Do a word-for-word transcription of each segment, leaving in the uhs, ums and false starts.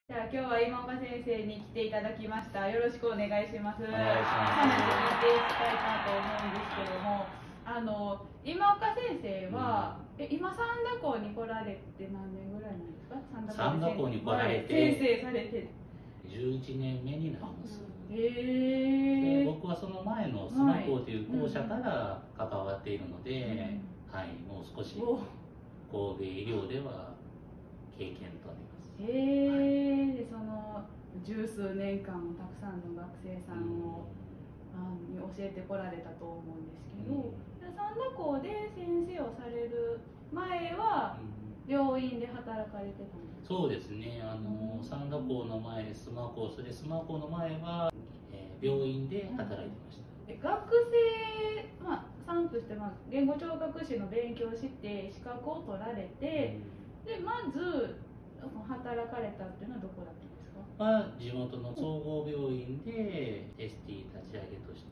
じゃあ今日は今岡先生に来ていただきました。よろしくお願いします。お願いします。 話聞いていきたいなと思うんですけども、あの今岡先生は、うん、え今三田港に来られて何年ぐらいなんですか？ 三田港に来られて先生されてじゅういちねんめになります。 へえ。 僕はその前の須磨港という校舎から関わっているので、うん、はい、もう少し神戸医療では経験となります。 へえ、でその十数年間たくさんの学生さんを、うん、あのに教えてこられたと思うんですけど、うん、三田港で先生をされる前は病院で働かれてたんですか？ そうですね、あの、うん、三田港の前、須磨港、それで須磨港の前は、えー、病院で働いてました。 うん、学生、まあ、さんとして、まあ、言語聴覚士の勉強して資格を取られて、うん、でまず働かれたっていうのはどこだったんですか？ は地元の総合病院で エスティー 立ち上げとして、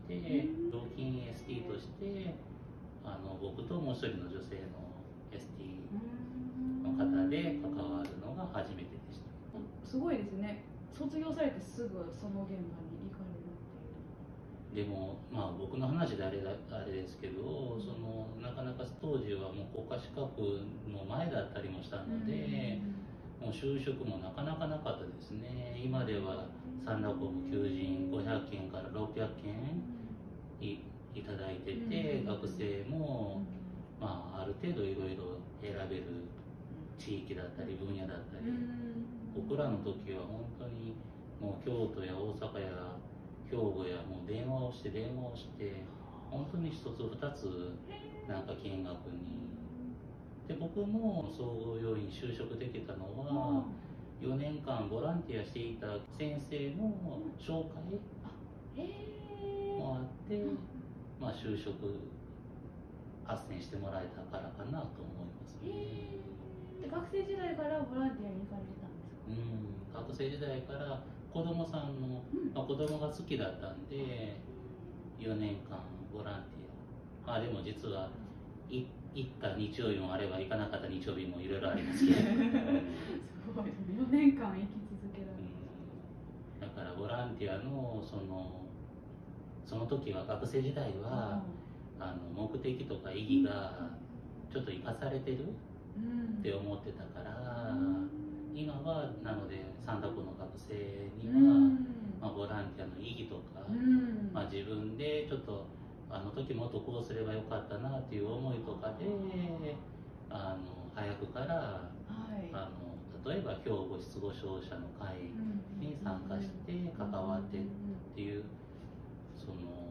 常勤 エスティー としてあの僕ともう一人の女性の エスティー の方で関わるのが初めてでした。 すごいですね。卒業されてすぐその現場に行かれるっていう。 でもまあ僕の話であれだあれですけど、そのなかなか当時はもう国家資格の前だったりもしたので、もう就職もなかなかなかったですね。今では三田港も求人ごひゃっけんからろっぴゃっけん い, いただいてて、学生も、まあ、ある程度いろいろ選べる地域だったり分野だったり、僕らの時は本当にもう京都や大阪や兵庫やもう電話をして電話をして本当に一つ二つなんか見学に。で僕も総合病院就職できたのはよねんかんボランティアしていた先生の紹介もあって、まあ、就職斡旋してもらえたからかなと思いますね。 で学生時代からボランティアに行かれてたんですか？ うん、学生時代から子供さんの、まあ、子供が好きだったんでよねんかんボランティア、まあでも実はい行った日曜日もあれば行かなかった日曜日もいろいろありますけどすごいよねんかん生き続けられる、 うん、だからボランティアのそのその時は学生時代は、うん、あの目的とか意義がちょっと生かされてるって思ってたから、うん、今はなので三田港の学生には、うん、まあ、ボランティアの意義とか、うん、まあ、自分でちょっとあの時もっとこうすればよかったなっていう思いとかであの早くから、はい、あの例えば兵庫失語症者の会に参加して関わってっていうその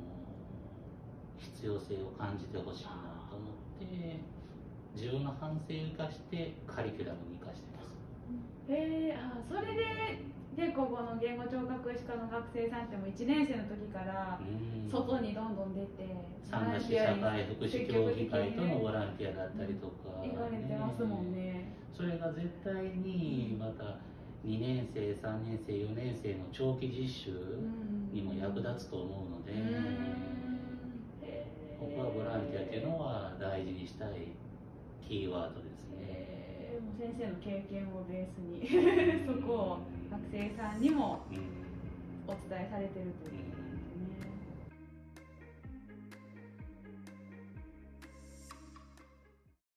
必要性を感じてほしいなと思って自分の反省を生かしてカリキュラムに生かしてます。 へえ、あ、それででここの言語聴覚士科の学生さんってもいちねん生の時から外にどんどん出て三田市社会福祉協議会とのボランティアだったりとか、 ね、行かれてますもんね。 それが絶対にまたにねん生さんねん生よねん生の長期実習にも役立つと思うので、僕はボランティアっていうのは大事にしたいキーワードですね。 もう先生の経験をベースにそこを学生さんにもお伝えされてるという。